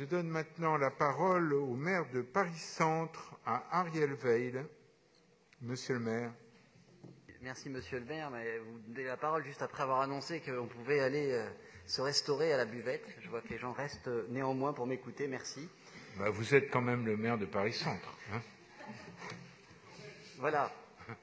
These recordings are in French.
Je donne maintenant la parole au maire de Paris-Centre, à Ariel Veil. Monsieur le maire. Merci, monsieur le maire, mais vous donnez la parole juste après avoir annoncé qu'on pouvait aller se restaurer à la buvette. Je vois que les gens restent néanmoins pour m'écouter. Merci. Bah, vous êtes quand même le maire de Paris-Centre. Hein. Voilà.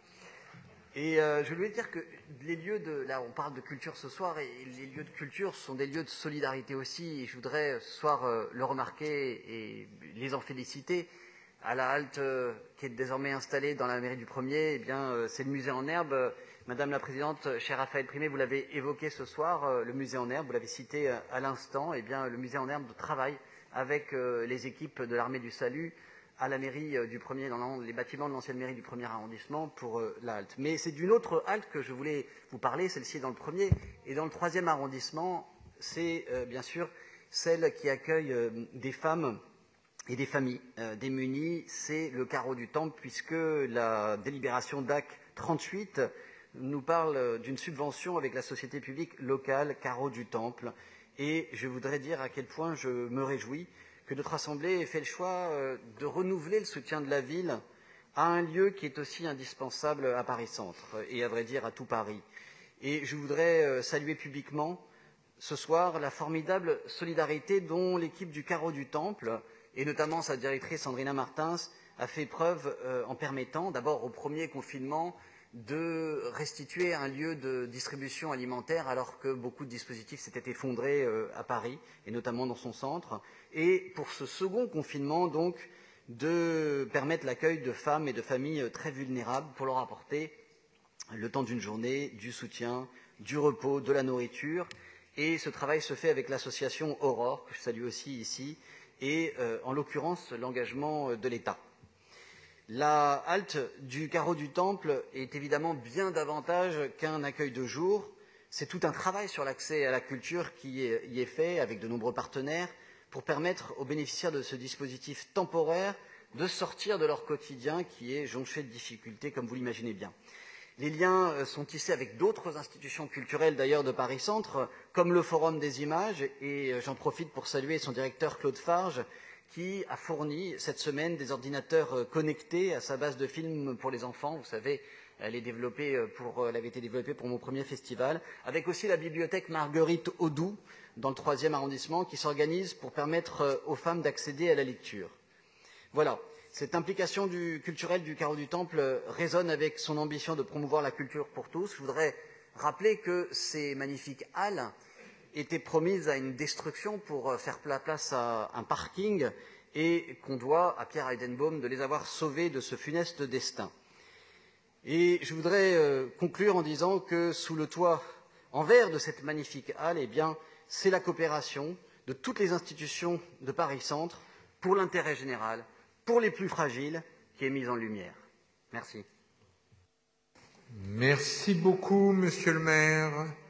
Et je voulais dire que les lieux de... Là, on parle de culture ce soir, et les lieux de culture sont des lieux de solidarité aussi. Et je voudrais ce soir le remarquer et les en féliciter. À la halte qui est désormais installée dans la mairie du 1er, eh bien, c'est le musée en herbe. Madame la présidente, cher Raphaël Primet, vous l'avez évoqué ce soir, le musée en herbe, vous l'avez cité à l'instant. Eh bien, le musée en herbe travaille avec les équipes de l'armée du salut à la mairie du 1er, dans les bâtiments de l'ancienne mairie du 1er arrondissement pour la halte. Mais c'est d'une autre halte que je voulais vous parler, celle-ci est dans le 1er. Et dans le 3e arrondissement, c'est bien sûr celle qui accueille des femmes et des familles démunies. C'est le carreau du Temple, puisque la délibération DAC 38 nous parle d'une subvention avec la société publique locale Carreau du Temple. Et je voudrais dire à quel point je me réjouis que notre Assemblée ait fait le choix de renouveler le soutien de la ville à un lieu qui est aussi indispensable à Paris-Centre, et à vrai dire à tout Paris. Et je voudrais saluer publiquement ce soir la formidable solidarité dont l'équipe du Carreau du Temple, et notamment sa directrice Sandrina Martins, a fait preuve en permettant, d'abord au premier confinement, de restituer un lieu de distribution alimentaire alors que beaucoup de dispositifs s'étaient effondrés à Paris, et notamment dans son centre. Et pour ce second confinement, donc, de permettre l'accueil de femmes et de familles très vulnérables pour leur apporter, le temps d'une journée, du soutien, du repos, de la nourriture. Et ce travail se fait avec l'association Aurore, que je salue aussi ici, et en l'occurrence l'engagement de l'État. La halte du Carreau du Temple est évidemment bien davantage qu'un accueil de jour. C'est tout un travail sur l'accès à la culture qui y est fait avec de nombreux partenaires pour permettre aux bénéficiaires de ce dispositif temporaire de sortir de leur quotidien qui est jonché de difficultés, comme vous l'imaginez bien. Les liens sont tissés avec d'autres institutions culturelles d'ailleurs de Paris-Centre, comme le Forum des images, et j'en profite pour saluer son directeur Claude Farge, qui a fourni cette semaine des ordinateurs connectés à sa base de films pour les enfants. Vous savez, elle avait été développée pour mon premier festival, avec aussi la bibliothèque Marguerite Audoux, dans le 3e arrondissement, qui s'organise pour permettre aux femmes d'accéder à la lecture. Voilà, cette implication culturelle du Carreau du Temple résonne avec son ambition de promouvoir la culture pour tous. Je voudrais rappeler que ces magnifiques halles étaient promises à une destruction pour faire place à un parking, et qu'on doit à Pierre Heidenbaum de les avoir sauvées de ce funeste destin. Et je voudrais conclure en disant que sous le toit en verre de cette magnifique halle, eh bien, c'est la coopération de toutes les institutions de Paris-Centre pour l'intérêt général, pour les plus fragiles, qui est mise en lumière. Merci. Merci beaucoup, monsieur le maire.